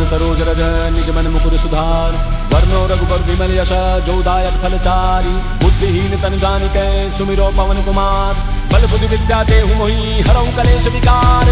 वदन सरोज रज निज मन मुकुर सुधार वर्णो रघुबर विमल यश जोदायक फलचारी बुद्धिहीन तन जानिके सुमिरो पवन कुमार बल बुद्धि विद्या देहु मोहि हरऊ कलेश विकार।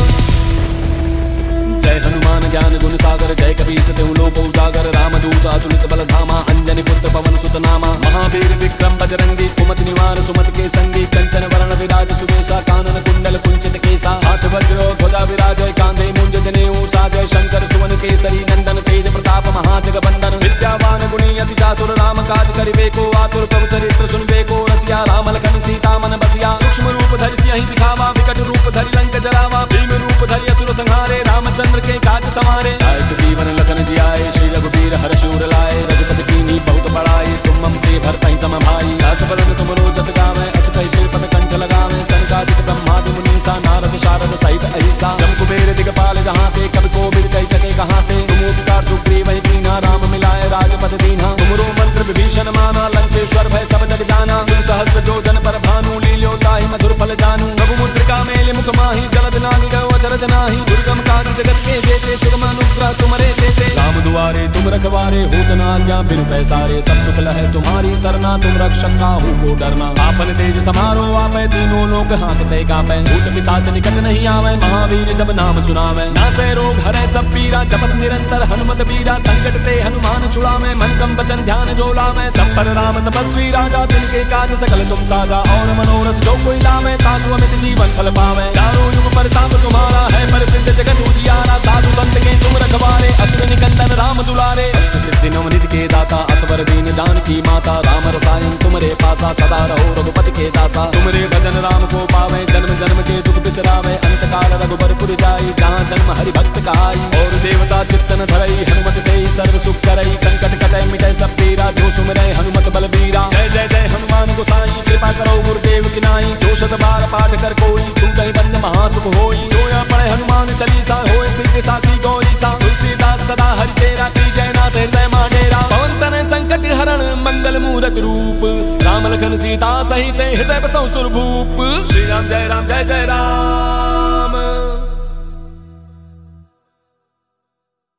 जय हनुमान ज्ञान गुण सागर जय कपीस तेहु लोक उजागर रामदूत अतुलित बल धामा अंजनी पुत्र पवन सुत नामा महावीर विक्रम बजरंगी कुमति निवार सुमति के संगी कंचन वरण विराज सुबेशा कानन कुंडल कुंचित केसा हाथ वज्र ध्वजा विराजय कांधे मुंज जनेऊ साजय शंकर सुवन केसरी नंदन तेज प्रताप महाजगबंदन विद्यावान गुणी अति चातुर राम काज करिबे को आतुर प्रभु चरित्र सुनबे को रसिया राम लखन सीता मन बसिया सूक्ष्म रूप धरि सियहि दिखावा विकट रूप धरि लंक जरावा भीम रूप धरि असुर संहारे रामचंद्र के काज सवारे ऐसे जीवन लखन जियाए श्री रघुवीर हर्ष उर लाए रघुपति कीन्ही बहुत बड़ाई तुम मम प्रिय भरतहि सम भाई सहस बदन तुमरो जस गावे अस कहि शिरपद कंठ लगावे सनकादिक ब्रह्मादि मुनीसा नारद शारद सहित अहिसा जम कुबेर दिगपाल जहाँ ते कवि कोविद कहि सके कहाँ ते तुम उपकार सुग्रीव कीन्हा राम मिलाए राजपद दीन्हा तुमरो मंत्र विभीषण माना लंकेश्वर भय सब जग जाना तुम सहस्त्र जोजन पर भानु लील्यो ताहि मधुर फल जानू प्रभु मुद्रिका मेलि मुख माहि जलद नाहि गयो अचरज नाहि दुर्गम काज जगत के जेते सुगम अनुग्रह तुमरे देते राम दुआरे तुम रखवारे होत न आज्ञा बिनु पैसारे सब सुख लहै तुम्हारी सरना तुम रक्षक काहू को डरना आपन तेज समारो आपै तीनों लोक हांकते कापै भूत पिशाच निकट नहीं आवै महावीर जब नाम सुनावै नासै रोग हरै सब पीरा जपत निरंतर हनुमत बीरा संकट ते हनुमान छुड़ावै मन क्रम वचन ध्यान जो लावै सब पर राम तपस्वी राजा तिनके काज सकल तुम साजा और मनोरथ जो कोई लावै तासु अमित जीवन फल पावै चारों युग प्रताप तुम्हारा है प्रसिद्ध जगत उजियारा साधु संत के तुम रखवारे असुर निकंदन राम दुलारे अष्ट सिद्धि नवनिधि के दाता असवर दीन जानकी माता राम रसायन तुमरे पासा सदा रहो रघुपति के दासा तुमरे भजन राम को पावे जन्म जन्म के दुख बिसरावे अंत काल रघुबर जाई जहाँ जन्म हरि भक्त कहाई और देवता चित्तन धरई हनुमत से ही सर्व सुख करई संकट कटै मिटै सब पीरा जो सुमिरै हनुमत बलबीरा जय जय जय हनुमान गोसाई कृपा करो गुरुदेव की नाई जो शत बार पाठ कर कोई छूटै बंद महासुख होई जो या पढ़े हनुमान चालीसा होय सिद्धि साखी गौरी सा तुलसीदास सदा हरि चेरा की जय नाथ हृदय माडेरा पवन तनय संकट हरण मंगल मूरत रूप राम लखन सीता सहित हृदय बसौ सुरभूप श्री राम जय जय राम।